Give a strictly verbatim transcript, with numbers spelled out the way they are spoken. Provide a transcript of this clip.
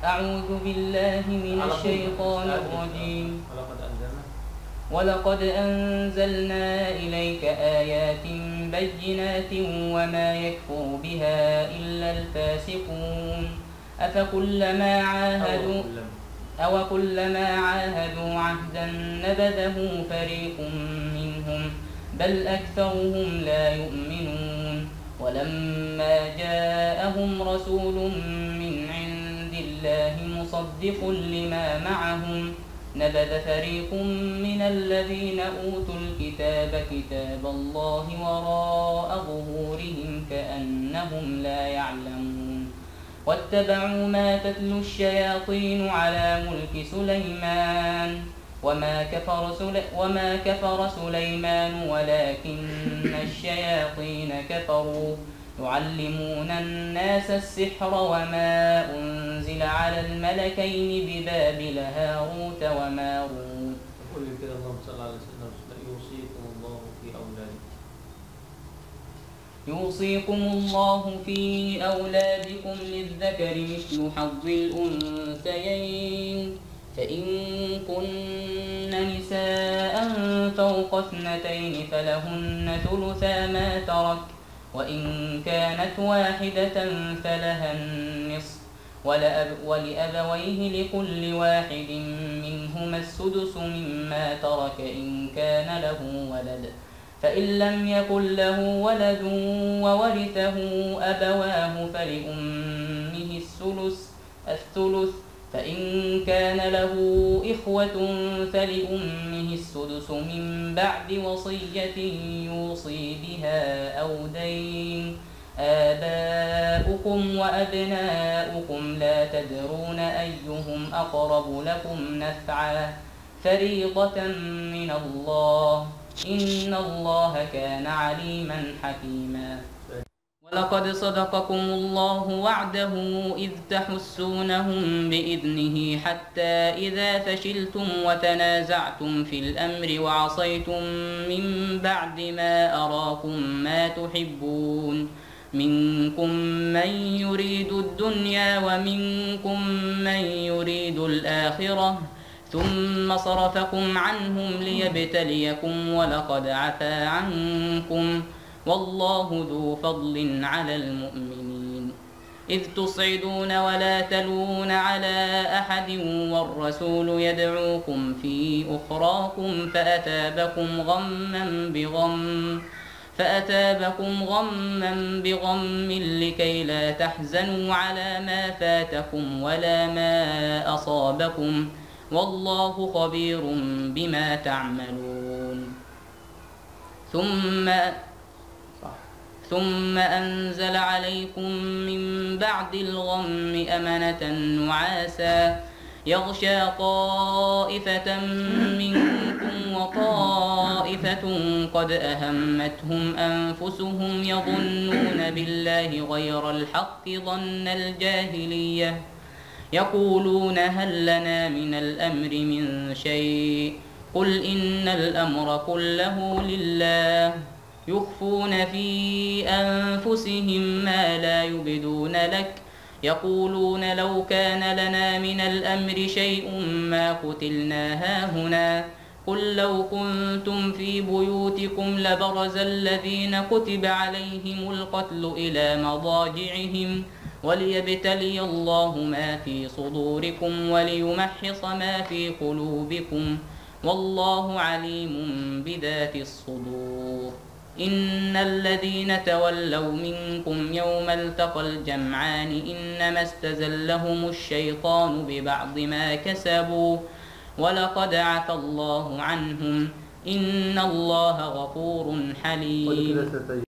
أعوذ بالله من الشيطان الرجيم. ولقد أنزلنا إليك آيات بينات وما يكفر بها إلا الفاسقون. أفكلما عاهدوا أو كلما عاهدوا عهدا نبذه فريق منهم بل أكثرهم لا يؤمنون. ولما جاءهم رسول من عند الله مصدق لما معهم نبذ فريق من الذين أوتوا الكتاب كتاب الله وراء ظهورهم كأنهم لا يعلمون. واتبعوا ما تتلو الشياطين على ملك سليمان وما كفر, سلي وما كفر سليمان ولكن الشياطين كفروا يعلمون الناس السحر وما أنزل على الملكين ببابل هاروت وماروت. يوصيكم الله في أولادكم للذكر مثل حظ الأنثيين فإن كن نساء فوق اثنتين فلهن ثلثا ما ترك وإن كانت واحدة فلها النصف ولأبويه لكل واحد منهما السدس مما ترك إن كان له ولد فإن لم يكن له ولد وورثه أبواه فلأمه الثلث الثلث فإن كان له إخوة فلأمه السدس من بعد وصية يوصي بها أو دين. آباؤكم وأبناؤكم لا تدرون أيهم أقرب لكم نفعا فريضة من الله إن الله كان عليما حكيما. ولقد صدقكم الله وعده إذ تحسونهم بإذنه حتى إذا فشلتم وتنازعتم في الأمر وعصيتم من بعد ما أراكم ما تحبون منكم من يريد الدنيا ومنكم من يريد الآخرة ثم صرفكم عنهم ليبتليكم ولقد عفا عنكم والله ذو فضل على المؤمنين. إذ تصعدون ولا تلوون على أحد والرسول يدعوكم في أخراكم فأتابكم غما بغم فأتابكم غما بغم لكي لا تحزنوا على ما فاتكم ولا ما أصابكم والله خبير بما تعملون. ثم ثم أنزل عليكم من بعد الغم أمنة نعاسا يغشى طائفة منكم وطائفة قد أهمتهم أنفسهم يظنون بالله غير الحق ظن الجاهلية يقولون هل لنا من الأمر من شيء قل إن الأمر كله لله يخفون في أنفسهم ما لا يبدون لك يقولون لو كان لنا من الأمر شيء ما قتلنا هاهنا قل لو كنتم في بيوتكم لبرز الذين كتب عليهم القتل إلى مضاجعهم وليبتلي الله ما في صدوركم وليمحص ما في قلوبكم والله عليم بذات الصدور. إن الذين تولوا منكم يوم التقى الجمعان إنما استزلهم الشيطان ببعض ما كسبوا ولقد عفى الله عنهم إن الله غفور حليم.